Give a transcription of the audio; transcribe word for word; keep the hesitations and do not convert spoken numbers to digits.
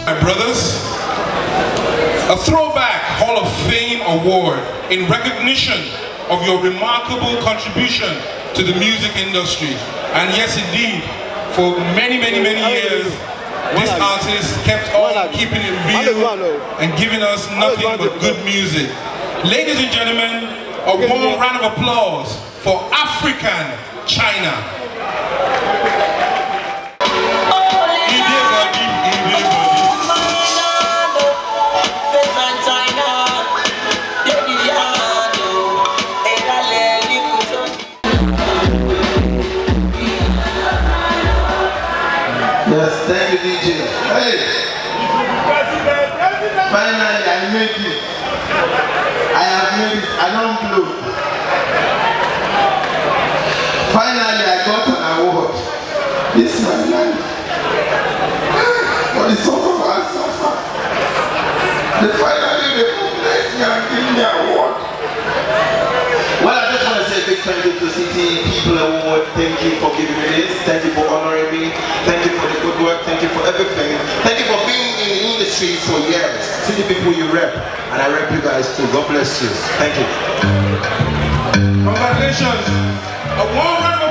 My brothers, a throwback Hall of Fame award in recognition of your remarkable contribution to the music industry. And yes indeed, for many, many, many years, this artist kept on keeping it real and giving us nothing but good music. Ladies and gentlemen, a warm round of applause for African China. Yes, thank you, D J. Hey! Finally, I made it. I have made it. I don't blow. Finally, I got an award. This is my life. For the song of our suffer. They finally recognize me and give me an award. Well, I just want to say a big thank you to City People Award. Thank you for giving me this. Thank you for honoring me. Thank you for the good work. Thank you for everything. Thank you for being in the industry for years. City People, you rep. And I rep you guys too. God bless you. Thank you. Congratulations. A warm round of